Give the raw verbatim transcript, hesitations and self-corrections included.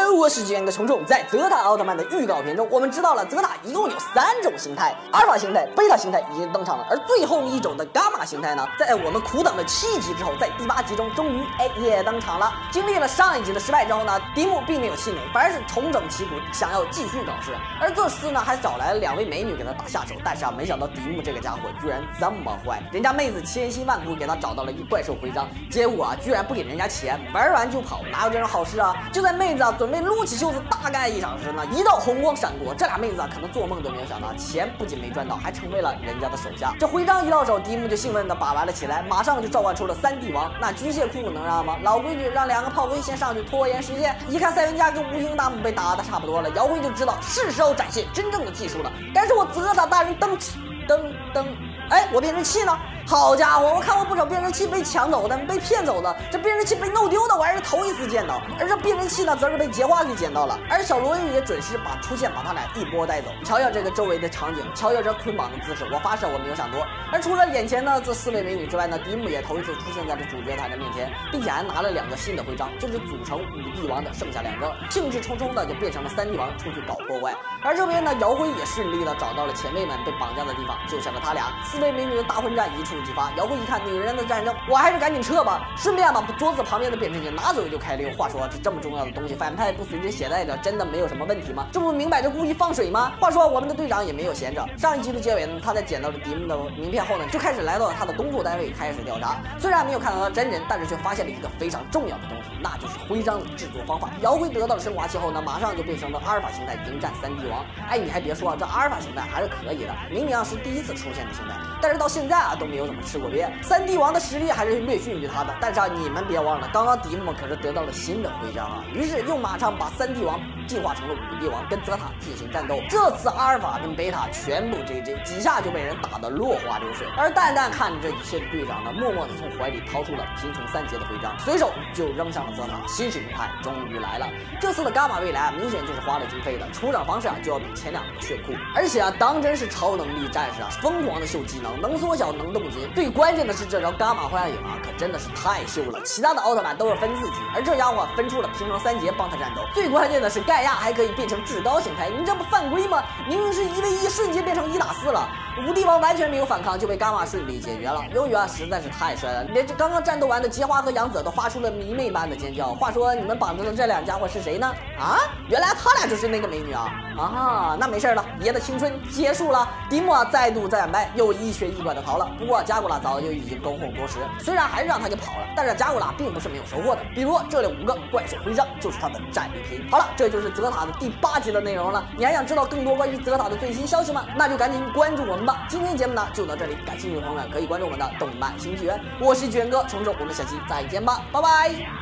我是卷哥虫虫。在泽塔奥特曼的预告片中，我们知道了泽塔一共有三种形态，阿尔法形态、贝塔形态已经登场了，而最后一种的伽马形态呢，在我们苦等了七集之后，在第八集中终于哎也登场了。经历了上一集的失败之后呢，迪姆并没有气馁，反而是重整旗鼓，想要继续搞事。而这次呢，还找来了两位美女给他打下手，但是啊，没想到迪姆这个家伙居然这么坏，人家妹子千辛万苦给他找到了一怪兽徽章，结果啊，居然不给人家钱，玩完就跑，哪有这种好事啊？就在妹子啊准备撸起袖子大干一场时呢，一道红光闪过，这俩妹子啊可能做梦都没有想到，钱不仅没赚到，还成为了人家的手下。这徽章一到手，迪姆就兴奋地把玩了起来，马上就召唤出了三帝王。那军械库能让吗？老规矩，让两个炮灰先上去拖延时间。一看赛文加跟无形大姆被打得差不多了，姚辉就知道是时候展现真正的技术了。但是我泽塔大人登登登，哎，我变声器呢？好家伙，我看过不少变声器被抢走的、被骗走的，这变声器被弄丢的我还是头一次见到。而这变声器呢，则是被杰花给捡到了。而小罗也准时把出现，把他俩一波带走。瞧瞧这个周围的场景，瞧瞧这捆绑的姿势，我发誓我没有想多。而除了眼前呢这四位美女之外呢，迪姆也头一次出现在这主角团的面前，并且还拿了两个新的徽章，就是组成五帝王的剩下两个，兴致冲冲的就变成了三帝王出去搞破坏。而这边呢，姚辉也顺利的找到了前辈们被绑架的地方，救下了他俩。四位美女的大混战一触即发，姚辉一看女人的战争，我还是赶紧撤吧，顺便把桌子旁边的变声器拿走就开溜。话说这这么重要的东西，反派不随身携带着，真的没有什么问题吗？这不明摆着故意放水吗？话说我们的队长也没有闲着，上一集的结尾呢，他在捡到了迪姆的名片后呢，就开始来到了他的工作单位开始调查。虽然没有看到他真人，但是却发现了一个非常重要的东西，那就是徽章的制作方法。姚辉得到了升华器后呢，马上就变成了阿尔法形态迎战三帝王。哎，你还别说啊，这阿尔法形态还是可以的，明明啊是第一次出现的形态，但是到现在啊都没有怎么吃过瘪。三帝王的实力还是略逊于他的，但是啊你们别忘了，刚刚迪姆可是得到了新的徽章啊，于是又马上把三帝王进化成了五帝王，跟泽塔进行战斗。这次阿尔法跟贝塔全部 J J， 几下就被人打得落花流水。而淡淡看着这一切的队长呢，默默地从怀里掏出了平成三杰的徽章，随手就扔上了泽塔。新形态终于来了，这次的伽马未来啊，明显就是花了经费的，出场方式啊就要比前两个炫酷，而且啊当真是超能力战士啊，疯狂的秀技能，能缩小能动筋。最关键的是这招伽马幻影啊，可真的是太秀了，其他的奥特曼都是分自己，而这家伙分出了平成三杰帮他战斗。最关键的是盖亚还可以变成至高形态，你这不犯规吗？明明是一 v 一，瞬间变成一打四了。无帝王完全没有反抗，就被伽马顺利解决了。由于啊实在是太帅了，连这刚刚战斗完的杰花和杨泽都发出了迷妹般的尖叫。话说你们绑着的这两家伙是谁呢？啊，原来他俩就是那个美女啊！啊，那没事了，爷的青春结束了。迪姆啊再度战败，又一瘸一拐的逃了。不过加古拉早就已经恭候多时，虽然还是让他给跑了，但是加古拉并不是没有收获的。比如这里五个怪兽徽章就是他的战利品。好了，这就是泽塔的第八集的内容了。你还想知道更多关于泽塔的最新消息吗？那就赶紧关注我们吧。今天节目呢就到这里，感兴趣的朋友们可以关注我们的动漫新纪元。我是卷哥虫虫，我们下期再见吧，拜拜。